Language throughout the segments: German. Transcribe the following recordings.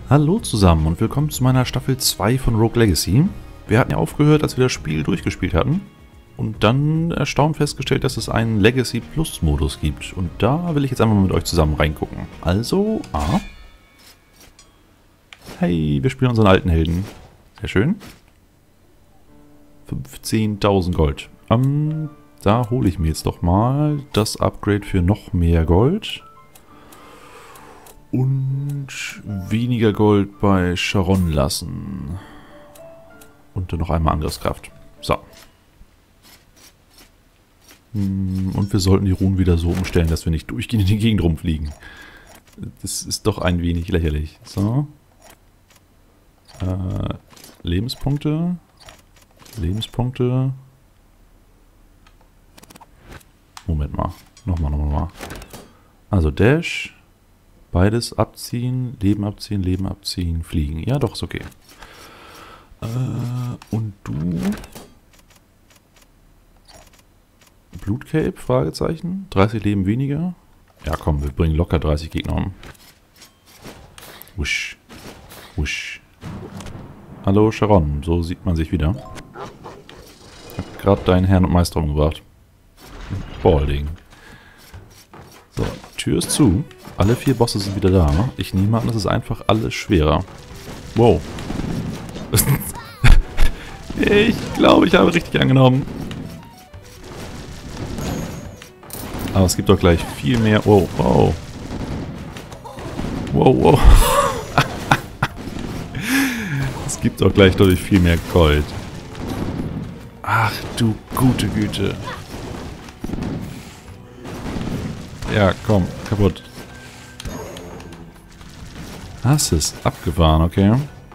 Hallo zusammen und willkommen zu meiner Staffel 2 von Rogue Legacy. Wir hatten ja aufgehört, als wir das Spiel durchgespielt hatten. Und dann erstaunt festgestellt, dass es einen Legacy Plus Modus gibt. Und da will ich jetzt einfach mal mit euch zusammen reingucken. Also, hey, wir spielen unseren alten Helden. Sehr schön. 15.000 Gold. Da hole ich mir jetzt doch mal das Upgrade für noch mehr Gold. Und weniger Gold bei Charon lassen. Und dann noch einmal Angriffskraft. So. Und wir sollten die Runen wieder so umstellen, dass wir nicht durchgehend in die Gegend rumfliegen. Das ist doch ein wenig lächerlich. So. Lebenspunkte. Lebenspunkte. Moment mal. Nochmal. Also Dash. Beides abziehen, Leben abziehen, fliegen. Ja, doch, ist okay. Und du? Blutcape? Fragezeichen. 30 Leben weniger. Ja, komm, wir bringen locker 30 Gegner um. Wusch. Wusch. Hallo, Charon. So sieht man sich wieder. Ich hab gerade deinen Herrn und Meister umgebracht. Balding. So, Tür ist zu. Alle 4 Bosse sind wieder da. Ich nehme an, das ist einfach alles schwerer. Wow. Ich glaube, ich habe richtig angenommen. Aber es gibt doch gleich viel mehr. Wow, wow. Wow. Es gibt doch gleich deutlich viel mehr Gold. Ach du gute Güte. Ja, komm, kaputt. Das ist abgefahren, okay.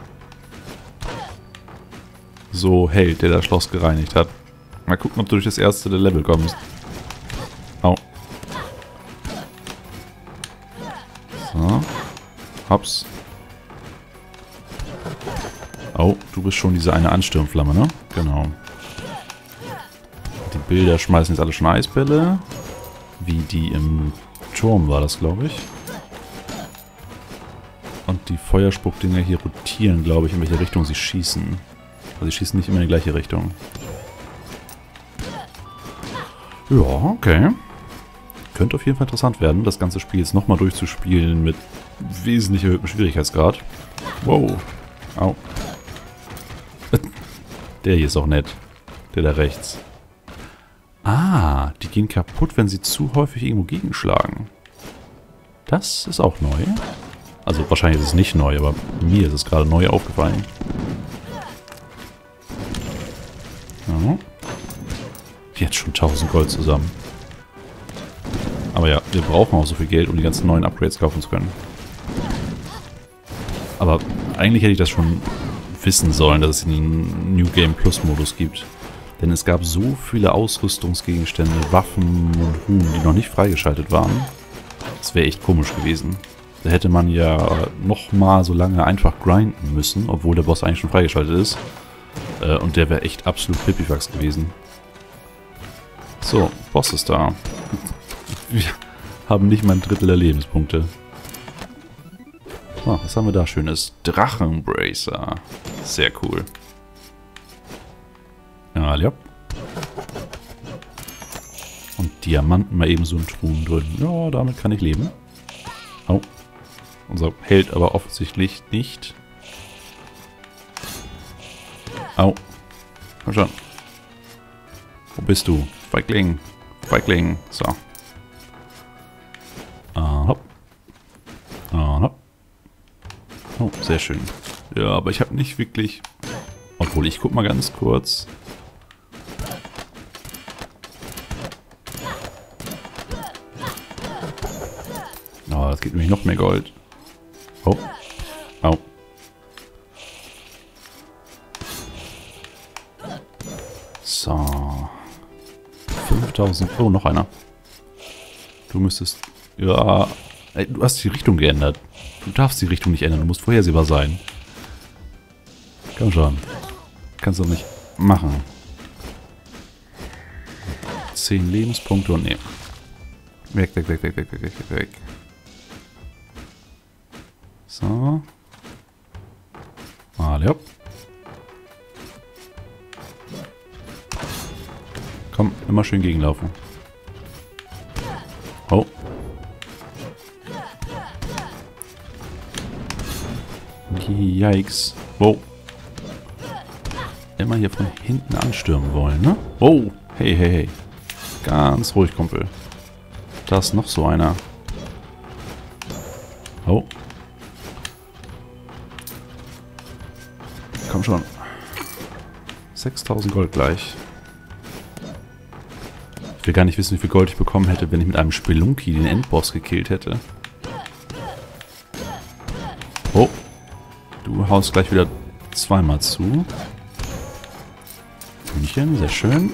So, Held, der das Schloss gereinigt hat. Mal gucken, ob du durch das erste Level kommst. Au. So. Hops. Oh, du bist schon diese eine Ansturmflamme, ne? Genau. Die Bilder schmeißen jetzt alle schon Eisbälle. Wie die im Turm war das, glaube ich. Und die Feuerspuckdinger hier rotieren, glaube ich, in welche Richtung sie schießen. Also sie schießen nicht immer in die gleiche Richtung. Ja, okay. Könnte auf jeden Fall interessant werden, das ganze Spiel jetzt nochmal durchzuspielen mit wesentlich erhöhtem Schwierigkeitsgrad. Wow. Au. Der hier ist auch nett. Der da rechts. Ah, die gehen kaputt, wenn sie zu häufig irgendwo gegenschlagen. Das ist auch neu. Also wahrscheinlich ist es nicht neu, aber mir ist es gerade neu aufgefallen. Ja. Jetzt schon 1000 Gold zusammen. Aber ja, wir brauchen auch so viel Geld, um die ganzen neuen Upgrades kaufen zu können. Aber eigentlich hätte ich das schon wissen sollen, dass es einen New Game Plus Modus gibt. Denn es gab so viele Ausrüstungsgegenstände, Waffen und Runen, die noch nicht freigeschaltet waren. Das wäre echt komisch gewesen. Da hätte man ja nochmal so lange einfach grinden müssen, obwohl der Boss eigentlich schon freigeschaltet ist. Und der wäre echt absolut pipifax gewesen. So, Boss ist da. Wir haben nicht mal ein Drittel der Lebenspunkte. So, was haben wir da Schönes? Drachenbracer. Sehr cool. Ja. Und Diamanten mal eben so in Truhen drin. Ja, damit kann ich leben. Oh. Unser Held aber offensichtlich nicht. Au. Komm schon. Wo bist du? Feigling. Feigling. So. Hopp. Hopp. Oh, sehr schön. Ja, aber ich habe nicht wirklich... Obwohl, ich guck mal ganz kurz. Oh, das gibt nämlich noch mehr Gold. Oh. Au. So. 5000. Oh, noch einer. Du müsstest... Ja... Ey, du hast die Richtung geändert. Du darfst die Richtung nicht ändern. Du musst vorhersehbar sein. Komm schon. Kannst du nicht machen. 10 Lebenspunkte und ne. Weg. So. ja. Komm, immer schön gegenlaufen. Oh. Yikes. Wow. Immer hier von hinten anstürmen wollen, ne? Oh. Hey, hey, hey. Ganz ruhig, Kumpel. Da ist noch so einer. Oh. Komm schon. 6000 Gold gleich. Ich will gar nicht wissen, wie viel Gold ich bekommen hätte, wenn ich mit einem Spelunky den Endboss gekillt hätte. Oh. Du haust gleich wieder zweimal zu. Hühnchen, sehr schön.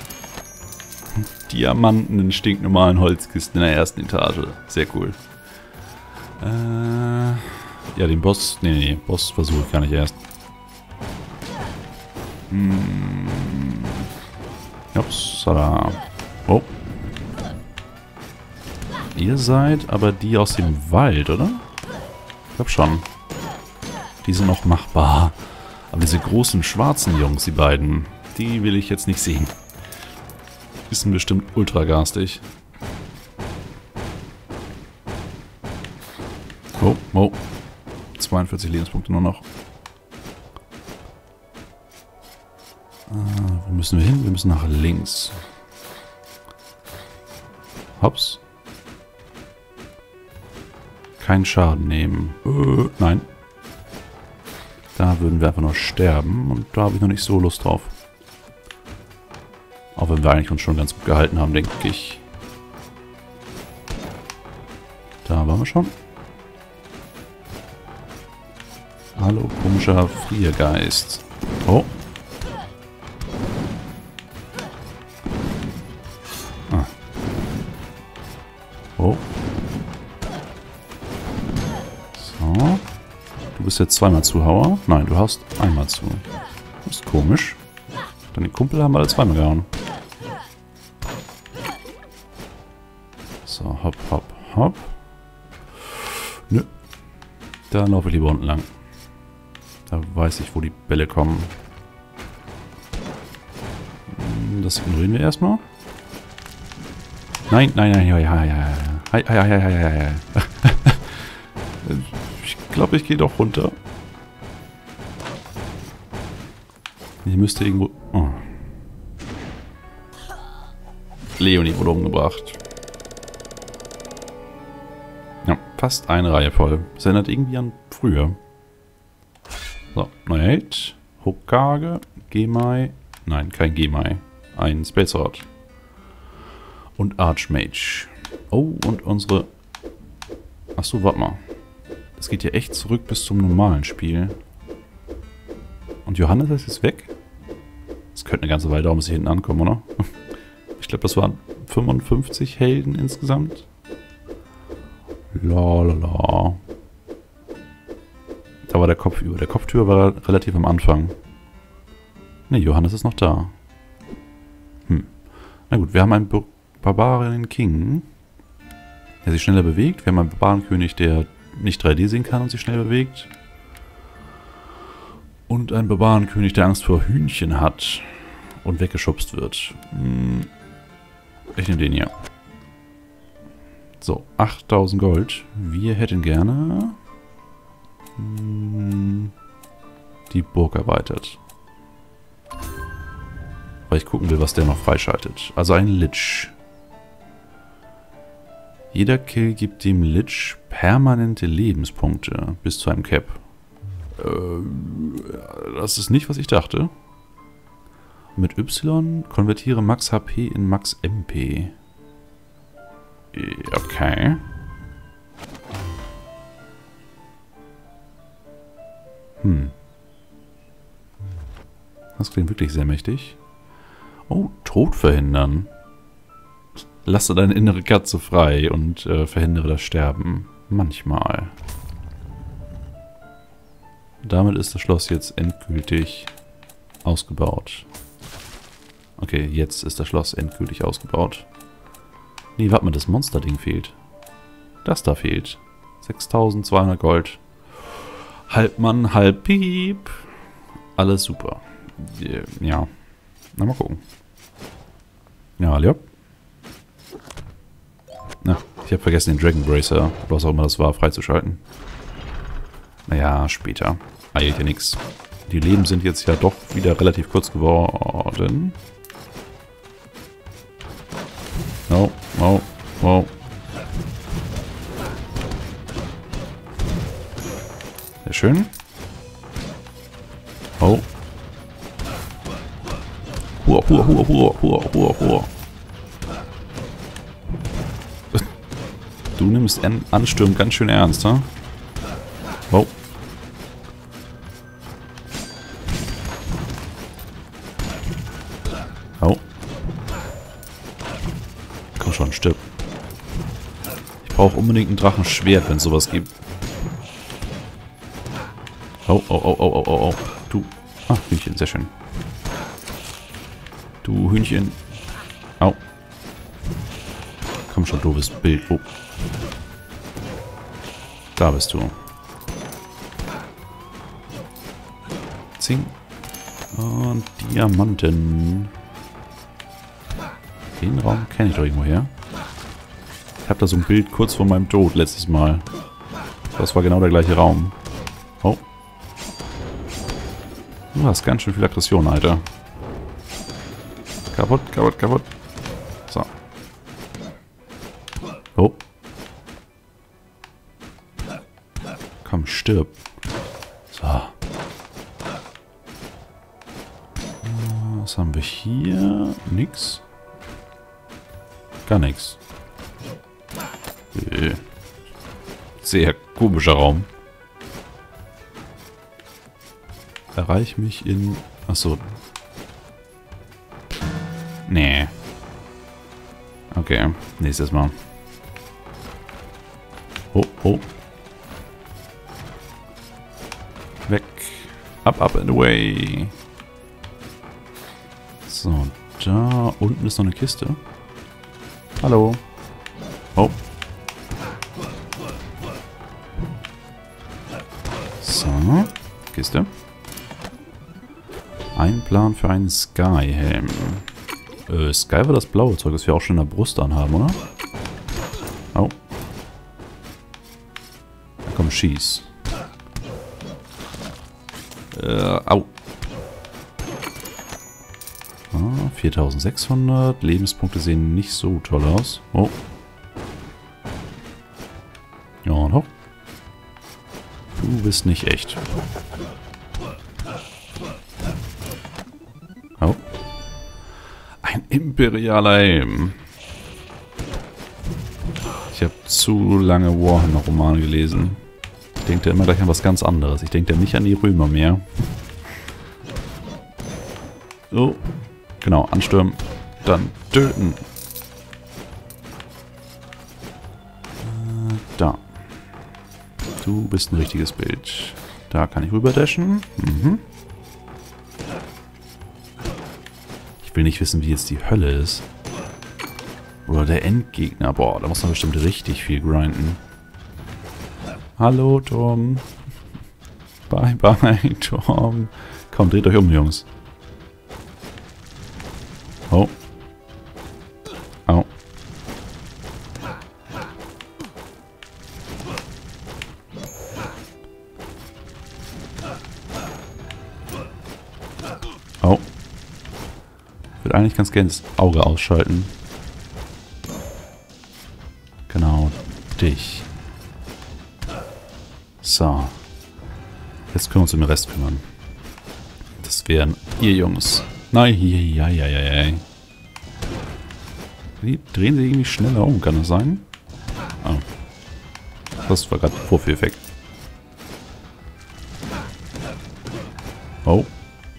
Diamanten in stinknormalen Holzkisten in der ersten Etage. Sehr cool. Ja, den Boss... Nee, Boss versuche ich gar nicht erst. Upsala. Oh. Ihr seid aber die aus dem Wald, oder? Ich glaube schon. Die sind noch machbar. Aber diese großen schwarzen Jungs, die beiden, die will ich jetzt nicht sehen. Die sind bestimmt ultra garstig. Oh, oh. 42 Lebenspunkte nur noch. Wo müssen wir hin? Wir müssen nach links. Hops. Keinen Schaden nehmen. Nein. Da würden wir einfach nur sterben. Und da habe ich noch nicht so Lust drauf. Auch wenn wir eigentlich uns schon ganz gut gehalten haben, denke ich. Da waren wir schon. Hallo, komischer Friergeist. Oh. Ah. Oh. So. Du bist jetzt zweimal Zuhauer. Nein, du haust einmal zu. Das ist komisch. Deine Kumpel haben alle zweimal gehauen. So, hopp, hopp, hopp. Nö. Da laufe ich lieber unten lang. Da weiß ich, wo die Bälle kommen. Das ignorieren wir erstmal. Nein, nein, nein, ja, ja, ja, ja. Ich glaube, ich gehe doch runter. Hier müsste irgendwo... Oh. Leonie wurde umgebracht. Ja, fast eine Reihe voll. Das erinnert irgendwie an früher. So, neuer Held. Hokage. Gemai. Nein, kein Gemai. Ein Space Sword. Und Archmage. Oh, und unsere... Achso, warte mal. Das geht ja echt zurück bis zum normalen Spiel. Und Johannes ist jetzt weg? Das könnte eine ganze Weile dauern, bis sie hinten ankommen, oder? Ich glaube, das waren 55 Helden insgesamt. Lalala. Da war der Kopfüber. Der Kopftür war relativ am Anfang. Ne, Johannes ist noch da. Na gut, wir haben einen Barbarian King, der sich schneller bewegt. Wir haben einen Barbarenkönig, der nicht 3D sehen kann und sich schnell bewegt. Und einen Barbarenkönig, der Angst vor Hühnchen hat und weggeschubst wird. Ich nehme den hier. So, 8000 Gold. Wir hätten gerne die Burg erweitert. Weil ich gucken will, was der noch freischaltet. Also ein Lich. Jeder Kill gibt dem Lich permanente Lebenspunkte bis zu einem Cap. Das ist nicht, was ich dachte. Mit Y konvertiere Max HP in Max MP. Okay. Das klingt wirklich sehr mächtig. Oh, Tod verhindern. Lasse deine innere Katze frei und verhindere das Sterben. Manchmal. Damit ist das Schloss jetzt endgültig ausgebaut. Okay, jetzt ist das Schloss endgültig ausgebaut. Nee, warte mal, das Monsterding fehlt. Das da fehlt. 6200 Gold. Halb Mann, halb Piep. Alles super. Ja. Na, mal gucken. Ja, ja. Na, ich habe vergessen, den Dragon Bracer, was auch immer das war, freizuschalten. Naja, später. Eilt ja nix. Die Leben sind jetzt ja doch wieder relativ kurz geworden. Oh, oh, oh. Sehr schön. Oh. Hua, hua, hua, hua, hua, hua, hua. Du nimmst Anstürmen ganz schön ernst, ha? Oh. Oh. Komm schon, stirb. Ich brauche unbedingt ein Drachenschwert, wenn es sowas gibt. Oh, oh, oh, oh, oh, oh, oh. Du. Ah, Hühnchen, sehr schön. Du Hühnchen. Au. Komm schon, doofes Bild. Oh. Da bist du. Zing. Und Diamanten. Den Raum kenne ich doch irgendwo her. Ich habe da so ein Bild kurz vor meinem Tod letztes Mal. Das war genau der gleiche Raum. Oh. Du hast ganz schön viel Aggression, Alter. Kaputt, kaputt, kaputt. So. Oh. Komm, stirb. So. Was haben wir hier? Nix. Gar nichts. Sehr komischer Raum. Erreich mich in... Achso. Nee. Okay, nächstes Mal. Oh, oh. Weg. Up, up and away. So, da unten ist noch eine Kiste. Hallo. Oh. So, Kiste. Ein Plan für einen Sky-Helm. Sky war das blaue Zeug, das wir auch schon in der Brust anhaben, oder? Oh. Na komm, schieß. Au. 4600. Lebenspunkte sehen nicht so toll aus. Oh. Ja, und hoch. Du bist nicht echt. Oh. Ein imperialer Helm. Ich habe zu lange Warhammer-Romane gelesen. Ich denke immer gleich an was ganz anderes. Ich denke nicht an die Römer mehr. So. Genau, anstürmen. Dann töten. Da. Du bist ein richtiges Bild. Da kann ich rüber dashen. Mhm. Ich will nicht wissen, wie jetzt die Hölle ist. Oder der Endgegner. Boah, da muss man bestimmt richtig viel grinden. Hallo, Tom. Bye, bye, Tom. Komm, dreht euch um, Jungs. Oh. Au. Oh. Ich würde eigentlich ganz gerne das Auge ausschalten. Genau, dich. So. Jetzt können wir uns um den Rest kümmern. Das wären ihr Jungs. Nein, ja. Die drehen sich irgendwie schneller um, kann das sein? Oh. Das war gerade ein Vorführeffekt. Oh.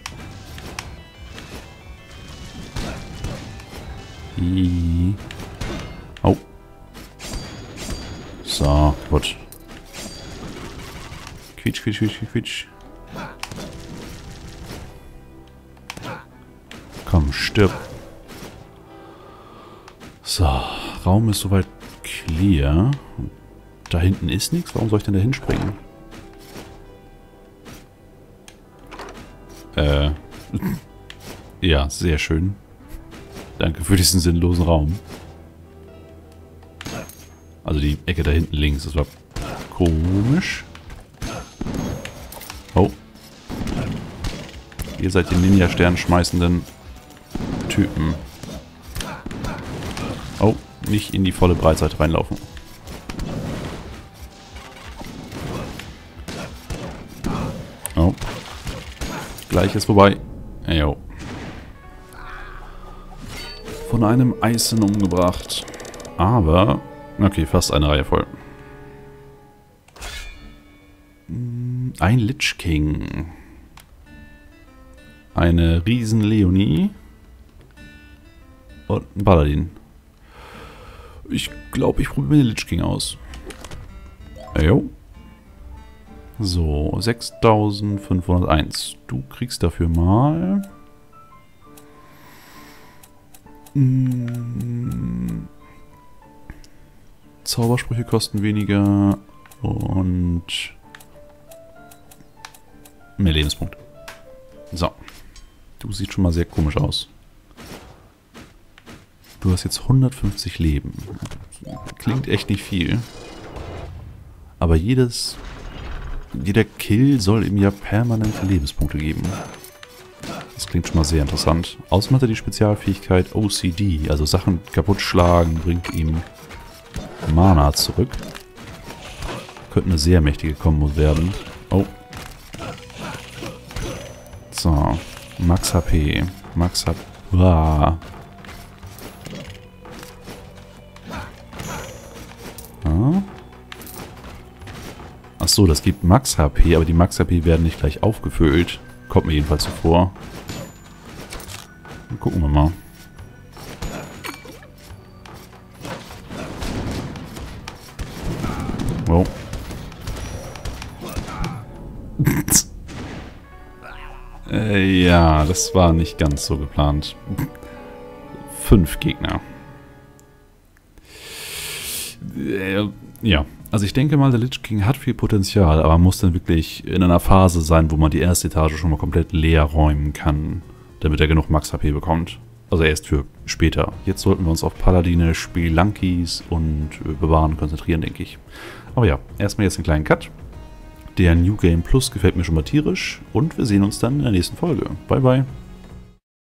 Oh. So, gut. Quietsch, quietsch, quietsch, quietsch. Komm, stirb. So, Raum ist soweit clear. Da hinten ist nichts. Warum soll ich denn da hinspringen? Ja, sehr schön. Danke für diesen sinnlosen Raum. Also die Ecke da hinten links, das war komisch. Oh. Ihr seid die Ninja-Stern schmeißenden Typen. Oh, nicht in die volle Breitseite reinlaufen. Oh. Gleich ist vorbei. Jo. Von einem Eisen umgebracht. Aber, okay, fast eine Reihe voll. Ein Lich King. Eine Riesen Leonie. Und ein Paladin. Ich glaube, ich probiere den Lich King aus. Jo. So, 6501. Du kriegst dafür mal... Zaubersprüche kosten weniger und mehr Lebenspunkte. So. Du siehst schon mal sehr komisch aus. Du hast jetzt 150 Leben. Klingt echt nicht viel. Aber jeder Kill soll ihm ja permanente Lebenspunkte geben. Das klingt schon mal sehr interessant. Außerdem hat er die Spezialfähigkeit OCD, also Sachen kaputt schlagen, bringt ihm Mana zurück. Könnte eine sehr mächtige Kombo werden. Oh. So. Max HP. Max HP. Uah. Ja. Achso, das gibt Max HP, aber die Max HP werden nicht gleich aufgefüllt. Kommt mir jedenfalls so vor. Gucken wir mal. Wow. Ja, das war nicht ganz so geplant. 5 Gegner. Ja, also ich denke mal, der Lich King hat viel Potenzial, aber muss dann wirklich in einer Phase sein, wo man die erste Etage schon mal komplett leer räumen kann, damit er genug Max-HP bekommt. Also erst für später. Jetzt sollten wir uns auf Paladine, Spelankis und Bewahren konzentrieren, denke ich. Aber ja, erstmal jetzt einen kleinen Cut. Der New Game Plus gefällt mir schon mal tierisch und wir sehen uns dann in der nächsten Folge. Bye, bye.